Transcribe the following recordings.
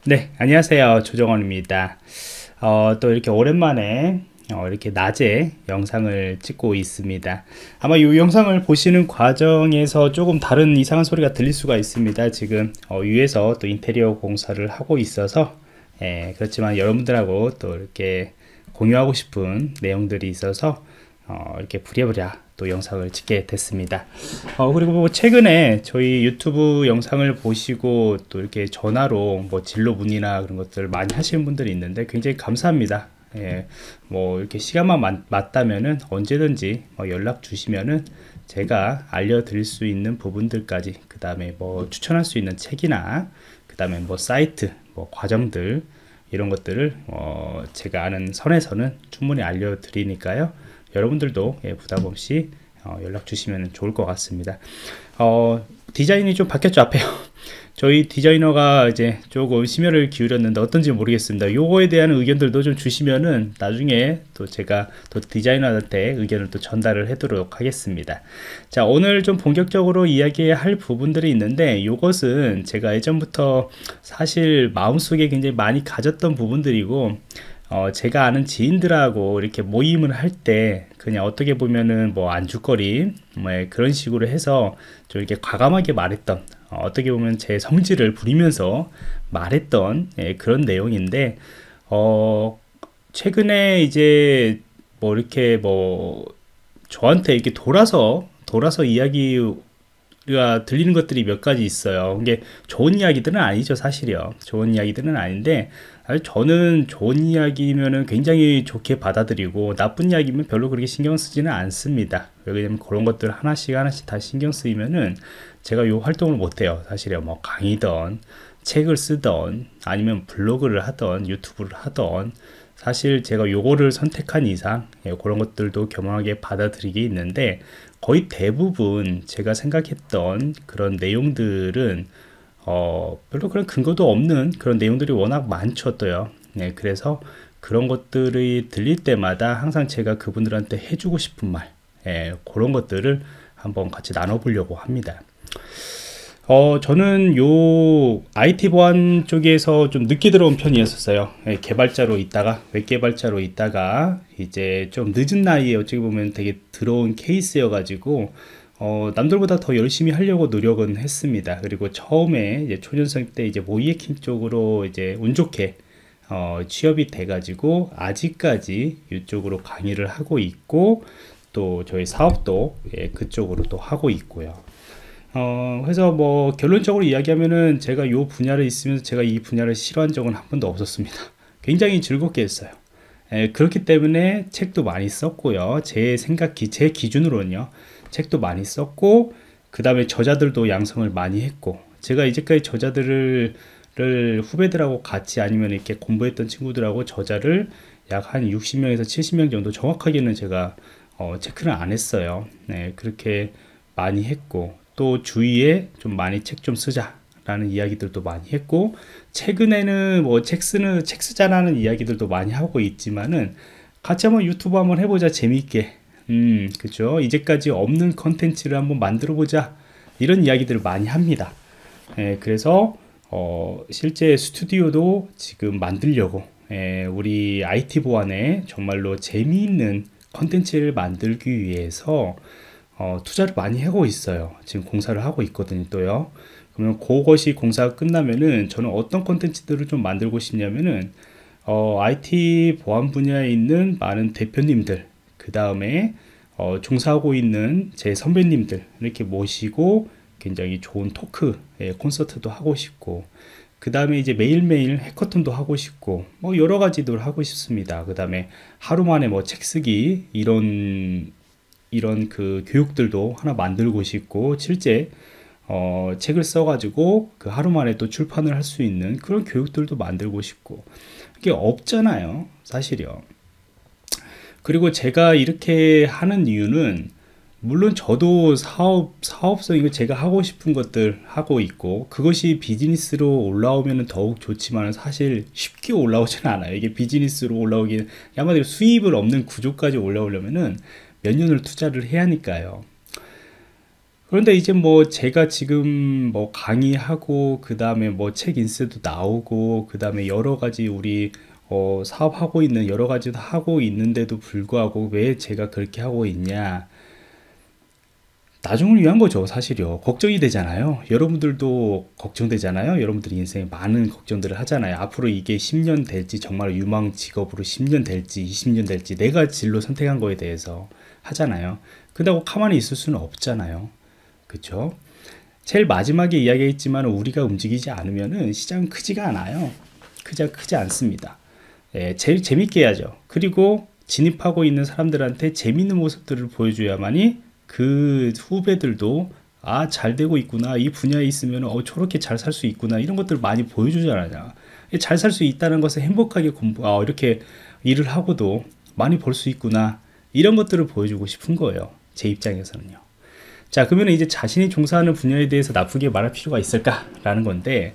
네, 안녕하세요. 조정원입니다. 또 이렇게 오랜만에 이렇게 낮에 영상을 찍고 있습니다. 아마 이 영상을 보시는 과정에서 조금 다른 이상한 소리가 들릴 수가 있습니다. 지금 위에서 또 인테리어 공사를 하고 있어서 그렇지만 여러분들하고 또 이렇게 공유하고 싶은 내용들이 있어서 이렇게 부랴부랴 또 영상을 찍게 됐습니다. 그리고 뭐 최근에 저희 유튜브 영상을 보시고 또 이렇게 전화로 뭐 진로 문의나 그런 것들 많이 하시는 분들이 있는데 굉장히 감사합니다. 뭐 이렇게 시간만 맞다면은 언제든지 연락 주시면은 제가 알려드릴 수 있는 부분들까지, 그 다음에 뭐 추천할 수 있는 책이나 그 다음에 뭐 사이트 뭐 과정들 이런 것들을 제가 아는 선에서는 충분히 알려드리니까요. 여러분들도 부담 없이 연락 주시면 좋을 것 같습니다. 디자인이 좀 바뀌었죠. 앞에요. 저희 디자이너가 이제 조금 심혈을 기울였는데 어떤지 모르겠습니다. 요거에 대한 의견들도 좀 주시면은 나중에 또 제가 또 디자이너한테 의견을 또 전달을 해도록 하겠습니다. 자, 오늘 좀 본격적으로 이야기할 부분들이 있는데, 요것은 제가 예전부터 사실 마음속에 굉장히 많이 가졌던 부분들이고, 제가 아는 지인들하고 이렇게 모임을 할 때 그냥 어떻게 보면은 뭐 안주거리 뭐 그런 식으로 해서 좀 이렇게 과감하게 말했던, 어떻게 보면 제 성질을 부리면서 말했던 그런 내용인데, 최근에 이제 뭐 이렇게 뭐 저한테 이렇게 돌아서 이야기가 들리는 것들이 몇 가지 있어요. 이게 좋은 이야기들은 아니죠, 사실이요. 좋은 이야기들은 아닌데, 사실 저는 좋은 이야기면은 굉장히 좋게 받아들이고, 나쁜 이야기면 별로 그렇게 신경 쓰지는 않습니다. 왜냐면 그런 것들 하나씩 하나씩 다 신경 쓰이면은 제가 요 활동을 못 해요, 사실이요. 뭐 강의든 책을 쓰던 아니면 블로그를 하던 유튜브를 하던, 사실 제가 요거를 선택한 이상 그런 것들도 겸허하게 받아들이게 있는데, 거의 대부분 제가 생각했던 그런 내용들은 별로 그런 근거도 없는 그런 내용들이 워낙 많죠, 또요. 네, 그래서 그런 것들이 들릴 때마다 항상 제가 그분들한테 해주고 싶은 말, 그런 것들을 한번 같이 나눠보려고 합니다. 저는 요 IT 보안 쪽에서 좀 늦게 들어온 편이었어요. 개발자로 있다가, 웹 개발자로 있다가 이제 좀 늦은 나이에 어찌 보면 되게 들어온 케이스여가지고 남들보다 더 열심히 하려고 노력은 했습니다. 그리고 처음에 이제 초년생 때 이제 모이에킹 쪽으로 이제 운 좋게 취업이 돼가지고 아직까지 이쪽으로 강의를 하고 있고, 또 저희 사업도 그쪽으로 또 하고 있고요. 그래서 뭐 결론적으로 이야기하면은 제가 요 분야를 있으면서 제가 이 분야를 싫어한 적은 한 번도 없었습니다. 굉장히 즐겁게 했어요. 그렇기 때문에 책도 많이 썼고요. 제 기준으로는요. 책도 많이 썼고, 그 다음에 저자들도 양성을 많이 했고, 제가 이제까지 저자들을 후배들하고 같이 아니면 이렇게 공부했던 친구들하고 저자를 약 한 60명에서 70명 정도, 정확하게는 제가 체크를 안 했어요. 네, 그렇게 많이 했고, 또 주위에 좀 많이 책 좀 쓰자 라는 이야기들도 많이 했고, 최근에는 뭐 책 쓰자라는 이야기들도 많이 하고 있지만은 같이 한번 유튜브 한번 해보자, 재미있게. 그죠. 이제까지 없는 컨텐츠를 한번 만들어 보자, 이런 이야기들을 많이 합니다. 그래서 실제 스튜디오도 지금 만들려고, 우리 IT 보안에 정말로 재미있는 컨텐츠를 만들기 위해서 투자를 많이 하고 있어요. 지금 공사를 하고 있거든요, 또요. 그러면 그것이 공사가 끝나면은 저는 어떤 콘텐츠들을 좀 만들고 싶냐면은 IT 보안 분야에 있는 많은 대표님들, 그 다음에 종사하고 있는 제 선배님들 이렇게 모시고 굉장히 좋은 토크, 콘서트도 하고 싶고, 그 다음에 이제 매일매일 해커톤도 하고 싶고, 뭐 여러 가지들 하고 싶습니다. 그 다음에 하루 만에 뭐 책 쓰기 이런 그 교육들도 하나 만들고 싶고, 실제 책을 써가지고 그 하루 만에 또 출판을 할 수 있는 그런 교육들도 만들고 싶고, 이게 없잖아요, 사실이요. 그리고 제가 이렇게 하는 이유는, 물론 저도 사업성, 이거 제가 하고 싶은 것들 하고 있고, 그것이 비즈니스로 올라오면 더욱 좋지만 사실 쉽게 올라오지는 않아요. 이게 비즈니스로 올라오기는, 한마디로 수입을 없는 구조까지 올라오려면은 몇 년을 투자를 해야 하니까요. 그런데 이제 뭐 제가 지금 뭐 강의하고 그 다음에 뭐 책 인쇄도 나오고 그 다음에 여러 가지 우리 사업하고 있는 여러 가지도 하고 있는데도 불구하고 왜 제가 그렇게 하고 있냐, 나중을 위한 거죠. 사실요, 걱정이 되잖아요. 여러분들도 걱정되잖아요. 여러분들이 인생에 많은 걱정들을 하잖아요. 앞으로 이게 10년 될지, 정말 유망 직업으로 10년 될지 20년 될지, 내가 진로 선택한 거에 대해서 하잖아요. 그렇다고 가만히 있을 수는 없잖아요. 그쵸? 제일 마지막에 이야기했지만 우리가 움직이지 않으면은 시장은 크지가 않아요. 크지 않습니다. 예, 제일 재밌게 해야죠. 그리고 진입하고 있는 사람들한테 재밌는 모습들을 보여줘야만이 그 후배들도 아, 잘 되고 있구나, 이 분야에 있으면 저렇게 잘 살 수 있구나, 이런 것들을 많이 보여주잖아요. 잘 살 수 있다는 것은 행복하게 이렇게 일을 하고도 많이 벌 수 있구나, 이런 것들을 보여주고 싶은 거예요. 제 입장에서는요. 자, 그러면 이제 자신이 종사하는 분야에 대해서 나쁘게 말할 필요가 있을까라는 건데,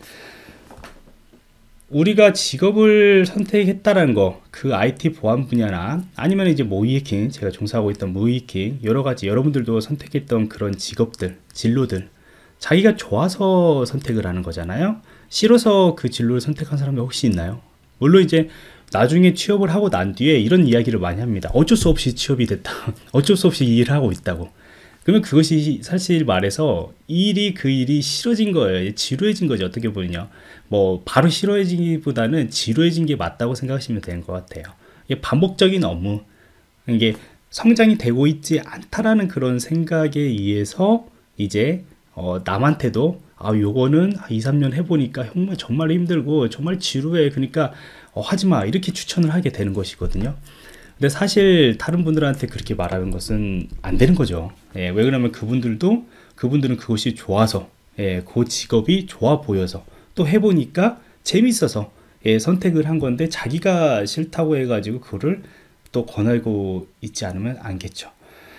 우리가 직업을 선택했다는 거, 그 IT 보안 분야나 아니면 이제 모이해킹, 제가 종사하고 있던 모이해킹, 여러 가지 여러분들도 선택했던 그런 직업들, 진로들, 자기가 좋아서 선택을 하는 거잖아요. 싫어서 그 진로를 선택한 사람이 혹시 있나요? 물론 이제 나중에 취업을 하고 난 뒤에 이런 이야기를 많이 합니다. 어쩔 수 없이 취업이 됐다. 어쩔 수 없이 이 일을 하고 있다고. 그러면 그것이 사실 말해서 그 일이 싫어진 거예요. 지루해진 거죠. 어떻게 보면요. 뭐 바로 싫어지기보다는 지루해진 게 맞다고 생각하시면 되는 것 같아요. 이게 반복적인 업무, 이게 성장이 되고 있지 않다라는 그런 생각에 의해서 이제 남한테도 요거는 2, 3년 해보니까 정말 힘들고 정말 지루해, 그러니까 하지마, 이렇게 추천을 하게 되는 것이거든요. 근데 사실 다른 분들한테 그렇게 말하는 것은 안 되는 거죠. 예, 왜 그러냐면 그분들은 그것이 좋아서, 예, 그 직업이 좋아 보여서, 또 해보니까 재밌어서, 예, 선택을 한 건데, 자기가 싫다고 해가지고 그거를 또 권하고 있지 않으면 안겠죠.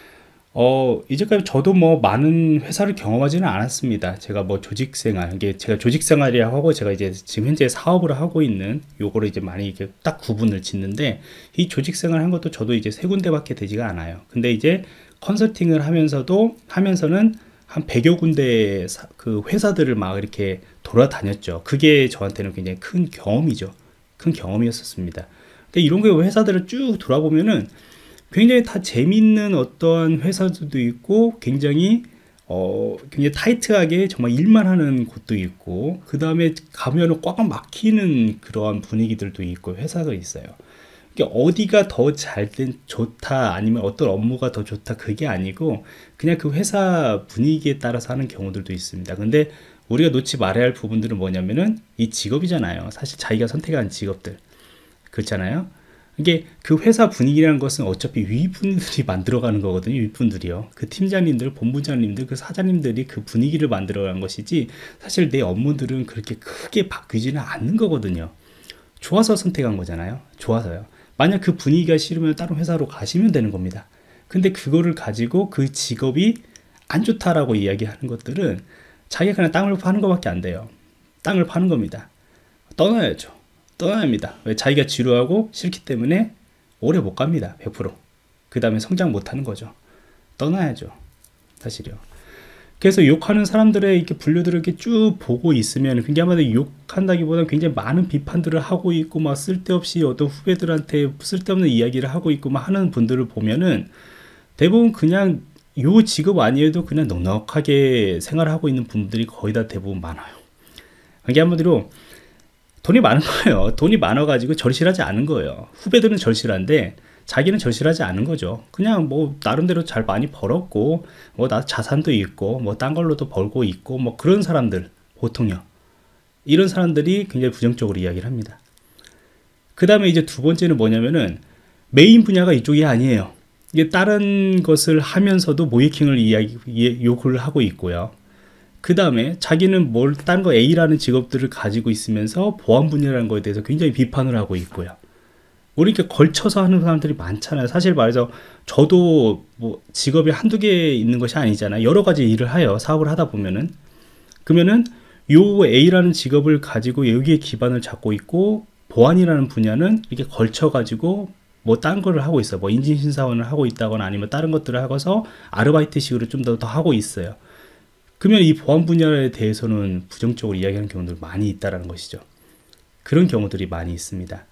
이제까지 저도 뭐 많은 회사를 경험하지는 않았습니다. 제가 뭐 조직생활, 이게 제가 조직생활이라고 하고 제가 이제 지금 현재 사업을 하고 있는 요거를 이제 많이 이렇게 딱 구분을 짓는데, 이 조직생활 한 것도 저도 이제 3군데밖에 되지가 않아요. 근데 이제 컨설팅을 하면서는 한 100여 군데 그 회사들을 막 이렇게 돌아다녔죠. 그게 저한테는 굉장히 큰 경험이죠. 큰 경험이었었습니다. 근데 이런 거 회사들을 쭉 돌아보면은 굉장히 다 재밌는 어떤 회사들도 있고, 굉장히 타이트하게 정말 일만 하는 곳도 있고, 그 다음에 가면은 꽉 막히는 그러한 분위기들도 있고, 회사가 있어요. 이게 어디가 더 좋다, 아니면 어떤 업무가 더 좋다, 그게 아니고 그냥 그 회사 분위기에 따라서 하는 경우들도 있습니다. 근데 우리가 놓지 말아야 할 부분들은 뭐냐면은 이 직업이잖아요. 사실 자기가 선택한 직업들, 그렇잖아요. 이게 그 회사 분위기라는 것은 어차피 윗분들이 만들어가는 거거든요. 윗분들이요. 그 팀장님들, 본부장님들, 그 사장님들이 그 분위기를 만들어가는 것이지, 사실 내 업무들은 그렇게 크게 바뀌지는 않는 거거든요. 좋아서 선택한 거잖아요. 좋아서요. 만약 그 분위기가 싫으면 다른 회사로 가시면 되는 겁니다. 근데 그거를 가지고 그 직업이 안 좋다라고 이야기하는 것들은 자기가 그냥 땅을 파는 것밖에 안 돼요. 땅을 파는 겁니다. 떠나야죠. 떠나야 합니다. 왜? 자기가 지루하고 싫기 때문에 오래 못 갑니다. 100%. 그 다음에 성장 못 하는 거죠. 떠나야죠. 사실요. 그래서 욕하는 사람들의 이렇게 분류들을 이렇게 쭉 보고 있으면, 굉장히 아마도 욕한다기보다는 굉장히 많은 비판들을 하고 있고, 막 쓸데없이 어떤 후배들한테 쓸데없는 이야기를 하고 있고 막 하는 분들을 보면은 대부분 그냥 요 직업 아니어도 그냥 넉넉하게 생활하고 있는 분들이 거의 다 대부분 많아요. 그게 한마디로 돈이 많은 거예요. 돈이 많아가지고 절실하지 않은 거예요. 후배들은 절실한데 자기는 절실하지 않은 거죠. 그냥 뭐 나름대로 잘 많이 벌었고, 뭐 나 자산도 있고, 뭐 딴 걸로도 벌고 있고, 뭐 그런 사람들, 보통요. 이런 사람들이 굉장히 부정적으로 이야기를 합니다. 그 다음에 이제 두 번째는 뭐냐면은 메인 분야가 이쪽이 아니에요. 이게 다른 것을 하면서도 모이킹을 요구를 하고 있고요. 그 다음에 자기는 다른 거 A라는 직업들을 가지고 있으면서 보안 분야라는 거에 대해서 굉장히 비판을 하고 있고요. 우리 이렇게 걸쳐서 하는 사람들이 많잖아요. 사실 말해서 저도 뭐 직업이 한두 개 있는 것이 아니잖아요. 여러 가지 일을 해요. 사업을 하다 보면은. 그러면은 요 A라는 직업을 가지고 여기에 기반을 잡고 있고, 보안이라는 분야는 이렇게 걸쳐가지고 뭐 딴 거를 하고 있어요. 뭐 인증심사원을 하고 있다거나 아니면 다른 것들을 하고서 아르바이트식으로 좀 더 하고 있어요. 그러면 이 보안 분야에 대해서는 부정적으로 이야기하는 경우들 많이 있다라는 것이죠. 그런 경우들이 많이 있습니다.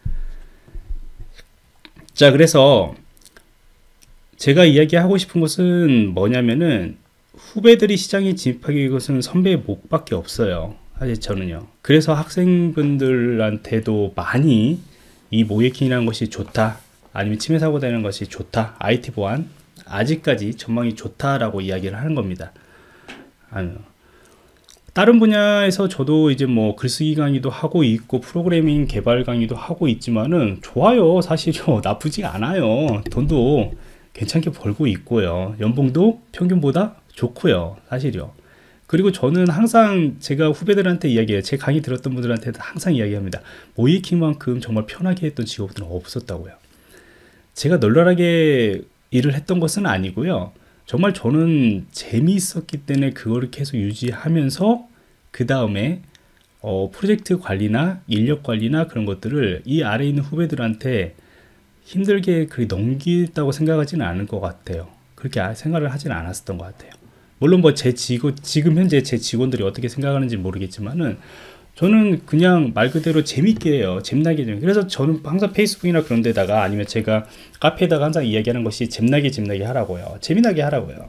자, 그래서 제가 이야기하고 싶은 것은 뭐냐면은 후배들이 시장에 진입하기 위해서는 선배의 목밖에 없어요. 사실 저는요. 그래서 학생분들한테도 많이 이 모해킹이라는 것이 좋다, 아니면 침해 사고 되는 것이 좋다, IT 보안 아직까지 전망이 좋다라고 이야기를 하는 겁니다. 다른 분야에서 저도 이제 뭐 글쓰기 강의도 하고 있고 프로그래밍 개발 강의도 하고 있지만은 좋아요. 사실요. 나쁘지 않아요. 돈도 괜찮게 벌고 있고요. 연봉도 평균보다 좋고요. 사실요. 그리고 저는 항상 제가 후배들한테 이야기해요. 제 강의 들었던 분들한테 항상 이야기합니다. 모이킹만큼 정말 편하게 했던 직업들은 없었다고요. 제가 널널하게 일을 했던 것은 아니고요. 정말 저는 재미있었기 때문에 그거를 계속 유지하면서 그 다음에 프로젝트 관리나 인력 관리나 그런 것들을 이 아래에 있는 후배들한테 힘들게 그리 넘기다고 생각하지는 않을 것 같아요. 그렇게 생각을 하지는 않았었던 것 같아요. 물론 뭐 지금 현재 제 직원들이 어떻게 생각하는지 모르겠지만은 저는 그냥 말 그대로 재밌게 해요. 재미나게 해요. 그래서 저는 항상 페이스북이나 그런 데다가 아니면 제가 카페에다가 항상 이야기하는 것이 재미나게 하라고요. 재미나게 하라고요.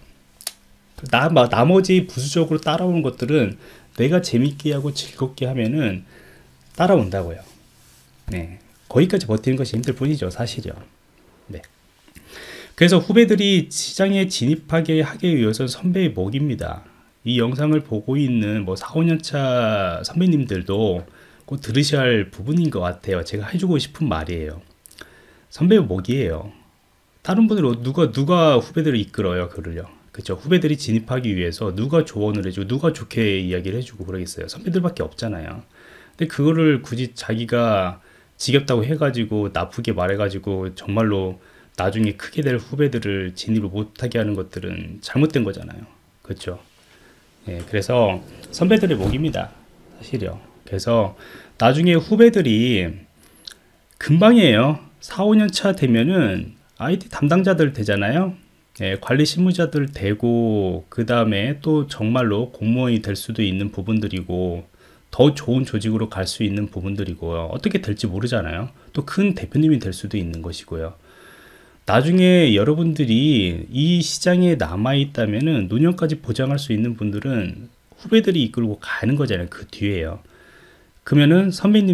나머지 부수적으로 따라오는 것들은 내가 재밌게 하고 즐겁게 하면은 따라온다고요. 네. 거기까지 버티는 것이 힘들 뿐이죠. 사실이요. 네. 그래서 후배들이 시장에 진입하게 하기 위해서는 선배의 목입니다. 이 영상을 보고 있는 뭐 4, 5년차 선배님들도 꼭 들으셔야 할 부분인 것 같아요. 제가 해주고 싶은 말이에요. 선배의 목이에요. 다른 분들은 누가 후배들을 이끌어요, 그를요. 그렇죠. 후배들이 진입하기 위해서 누가 조언을 해주고 누가 좋게 이야기를 해주고 그러겠어요. 선배들밖에 없잖아요. 근데 그거를 굳이 자기가 지겹다고 해가지고 나쁘게 말해가지고 정말로 나중에 크게 될 후배들을 진입을 못하게 하는 것들은 잘못된 거잖아요. 그렇죠. 예, 그래서 선배들의 목입니다. 사실이요. 그래서 나중에 후배들이 금방이에요. 4, 5년 차 되면은 IT 담당자들 되잖아요. 예, 관리 실무자들 되고 그 다음에 또 정말로 공무원이 될 수도 있는 부분들이고 더 좋은 조직으로 갈 수 있는 부분들이고요. 어떻게 될지 모르잖아요. 또 큰 대표님이 될 수도 있는 것이고요. 나중에 여러분들이 이 시장에 남아있다면은 노년까지 보장할 수 있는 분들은 후배들이 이끌고 가는 거잖아요. 그 뒤에요. 그러면은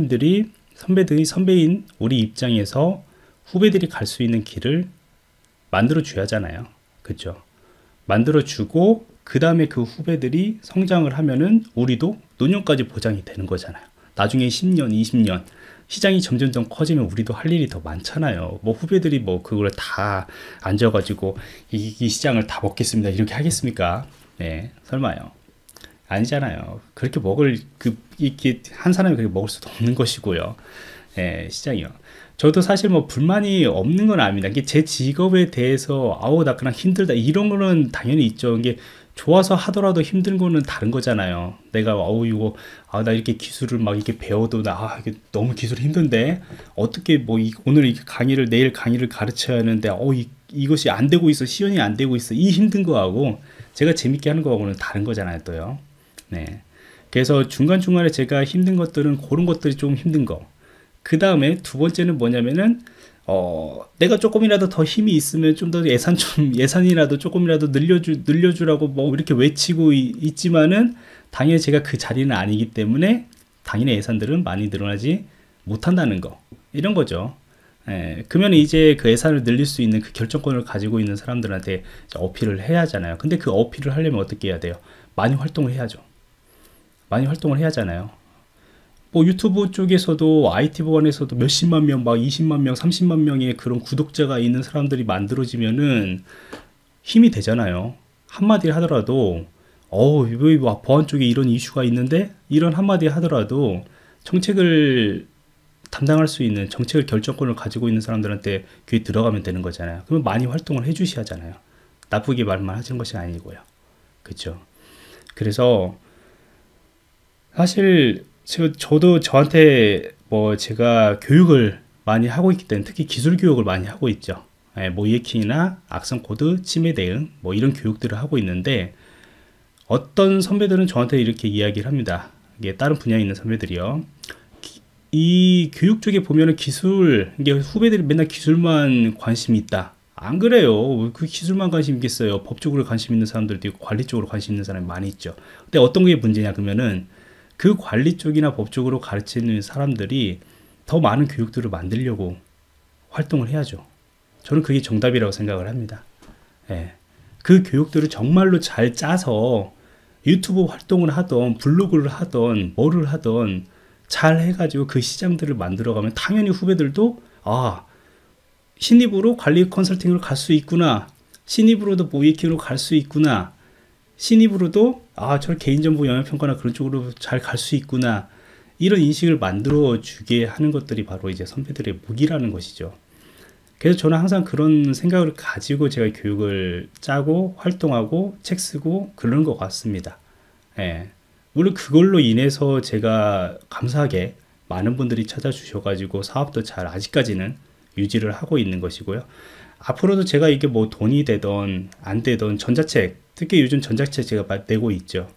선배인 우리 입장에서 후배들이 갈 수 있는 길을 만들어 줘야 하잖아요. 그렇죠? 만들어 주고 그 다음에 그 후배들이 성장을 하면은 우리도 노년까지 보장이 되는 거잖아요. 나중에 10년, 20년 시장이 점점 커지면 우리도 할 일이 더 많잖아요. 뭐 후배들이 뭐 그걸 다 앉아가지고 이 시장을 다 먹겠습니다 이렇게 하겠습니까? 네, 설마요. 아니잖아요. 그렇게 이렇게 한 사람이 그렇게 먹을 수도 없는 것이고요. 네, 시장이요. 저도 사실 뭐 불만이 없는 건 아닙니다. 이게 제 직업에 대해서 나 그냥 힘들다 이런 거는 당연히 있죠. 이게 좋아서 하더라도 힘든 거는 다른 거잖아요. 내가 나 이렇게 기술을 막 이렇게 배워도 이게 너무 기술이 힘든데 어떻게 뭐 오늘 내일 강의를 가르쳐야 하는데 이것이 안 되고 있어, 시연이 안 되고 있어, 이 힘든 거하고 제가 재밌게 하는 거하고는 다른 거잖아요, 또요. 네. 그래서 중간중간에 제가 힘든 것들은 그런 것들이 좀 힘든 거. 그 다음에 두 번째는 뭐냐면은 내가 조금이라도 더 힘이 있으면 좀 더 예산이라도 조금이라도 늘려주라고 뭐 이렇게 외치고 있지만은 당연히 제가 그 자리는 아니기 때문에 당연히 예산들은 많이 늘어나지 못한다는 거, 이런 거죠. 예, 그러면 이제 그 예산을 늘릴 수 있는 그 결정권을 가지고 있는 사람들한테 어필을 해야 하잖아요. 근데 그 어필을 하려면 어떻게 해야 돼요? 많이 활동을 해야죠. 많이 활동을 해야 하잖아요. 뭐 유튜브 쪽에서도 IT 보안에서도 몇십만 명, 막 20만 명, 30만 명의 그런 구독자가 있는 사람들이 만들어지면은 힘이 되잖아요. 한마디 하더라도 왜 보안 쪽에 이런 이슈가 있는데 이런 한마디 하더라도 정책을 담당할 수 있는 정책을 결정권을 가지고 있는 사람들한테 귀에 들어가면 되는 거잖아요. 그러면 많이 활동을 해주셔야 하잖아요. 나쁘게 말만 하시는 것이 아니고요. 그렇죠? 그래서 사실 저도 저한테 뭐 제가 교육을 많이 하고 있기 때문에 특히 기술 교육을 많이 하고 있죠. 모이해킹이나 악성 코드 침해 대응 뭐 이런 교육들을 하고 있는데 어떤 선배들은 저한테 이렇게 이야기를 합니다. 이게 다른 분야에 있는 선배들이요. 이 교육 쪽에 보면은 기술, 이게 후배들이 맨날 기술만 관심이 있다. 안 그래요. 그 기술만 관심 있겠어요. 법 쪽으로 관심 있는 사람들도 있고 관리 쪽으로 관심 있는 사람이 많이 있죠. 근데 어떤 게 문제냐 그러면은 그 관리 쪽이나 법 쪽으로 가르치는 사람들이 더 많은 교육들을 만들려고 활동을 해야죠. 저는 그게 정답이라고 생각을 합니다. 예. 그 교육들을 정말로 잘 짜서 유튜브 활동을 하던 블로그를 하던 뭐를 하던 잘 해가지고 그 시장들을 만들어가면 당연히 후배들도 신입으로 관리 컨설팅으로 갈 수 있구나, 신입으로도 모이킹으로 갈 수 있구나, 신입으로도 저 개인정보 영향평가나 그런 쪽으로 잘 갈 수 있구나, 이런 인식을 만들어 주게 하는 것들이 바로 이제 선배들의 무기라는 것이죠. 그래서 저는 항상 그런 생각을 가지고 제가 교육을 짜고 활동하고 책 쓰고 그런 것 같습니다. 예. 물론 그걸로 인해서 제가 감사하게 많은 분들이 찾아주셔가지고 사업도 잘 아직까지는 유지를 하고 있는 것이고요. 앞으로도 제가 이게 뭐 돈이 되던 안 되던 전자책, 특히 요즘 전자책 제가 내고 있죠.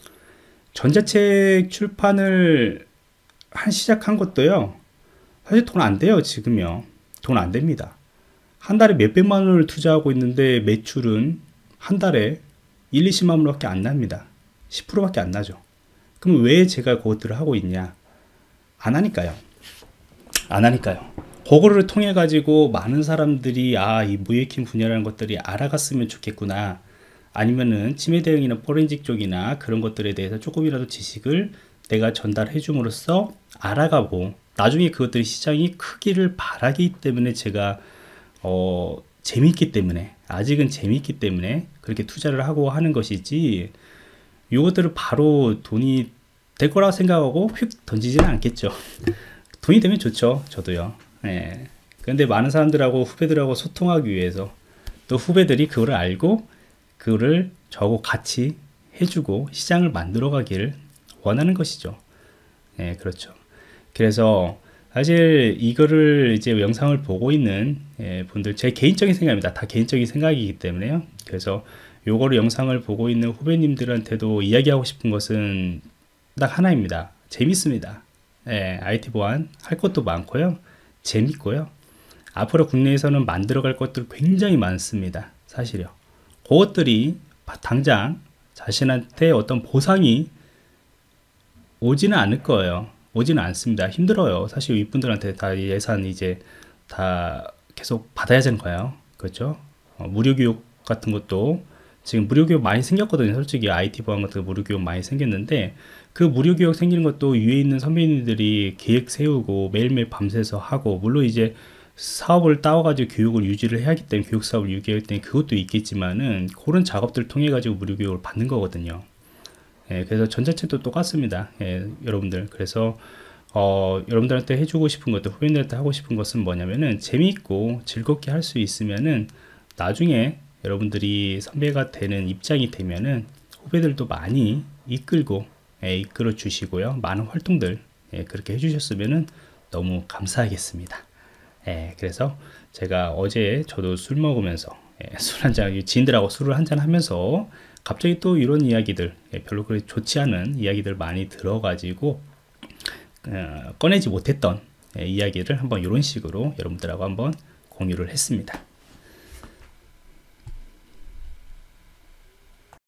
전자책 출판을 시작한 것도요, 사실 돈 안 돼요. 지금요 돈 안 됩니다. 한 달에 몇백만 원을 투자하고 있는데 매출은 한 달에 1, 20만 원밖에 안 납니다. 10%밖에 안 나죠. 그럼 왜 제가 그것들을 하고 있냐? 안 하니까요. 안 하니까요. 그거를 통해 가지고 많은 사람들이 이 무해킹 분야라는 것들이 알아갔으면 좋겠구나, 아니면은 치매 대응이나 포렌식 쪽이나 그런 것들에 대해서 조금이라도 지식을 내가 전달해 줌으로써 알아가고 나중에 그것들이 시장이 크기를 바라기 때문에 제가 재밌기 때문에, 아직은 재밌기 때문에 그렇게 투자를 하고 하는 것이지, 이것들을 바로 돈이 될 거라 생각하고 휙 던지지는 않겠죠. 돈이 되면 좋죠. 저도요. 예. 근데 많은 사람들하고 후배들하고 소통하기 위해서, 또 후배들이 그거를 알고 그거를 저하고 같이 해주고 시장을 만들어 가기를 원하는 것이죠. 예, 그렇죠. 그래서 사실 이거를 이제 영상을 보고 있는 분들, 제 개인적인 생각입니다. 다 개인적인 생각이기 때문에요. 그래서 요거를 영상을 보고 있는 후배님들한테도 이야기하고 싶은 것은 딱 하나입니다. 재밌습니다. IT 보안 할 것도 많고요. 재밌고요. 앞으로 국내에서는 만들어갈 것들 굉장히 많습니다. 사실요. 그것들이 당장 자신한테 어떤 보상이 오지는 않을 거예요. 오지는 않습니다. 힘들어요. 사실 이분들한테 다 예산 이제 다 계속 받아야 되는 거예요. 그렇죠? 무료 교육 같은 것도 지금 무료 교육 많이 생겼거든요. 솔직히 IT 보안 같은 거 무료 교육 많이 생겼는데, 그 무료 교육 생기는 것도 위에 있는 선배님들이 계획 세우고 매일매일 밤새서 하고, 물론 이제 사업을 따와가지고 교육을 유지를 해야 하기 때문에 교육 사업을 유지할 때문에 그것도 있겠지만은, 그런 작업들을 통해 가지고 무료 교육을 받는 거거든요. 그래서 전자책도 똑같습니다. 여러분들. 그래서 여러분들한테 해주고 싶은 것도, 후배님들한테 하고 싶은 것은 뭐냐면은, 재미있고 즐겁게 할 수 있으면은 나중에 여러분들이 선배가 되는 입장이 되면은 후배들도 많이 이끌고 이끌어 주시고요. 많은 활동들 그렇게 해주셨으면은 너무 감사하겠습니다. 그래서 제가 어제 저도 술 먹으면서 술 한잔, 지인들하고 술을 한잔 하면서 갑자기 또 이런 이야기들, 별로 그렇게 좋지 않은 이야기들 많이 들어가지고 꺼내지 못했던 이야기를 한번 이런 식으로 여러분들하고 한번 공유를 했습니다.